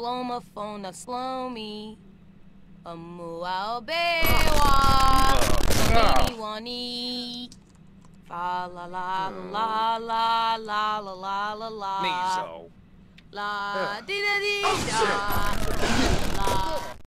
blow my phone, slow me. Mua bewa, mini wani. Fa la la la la la la la la la. Mizo. La di da di da. La.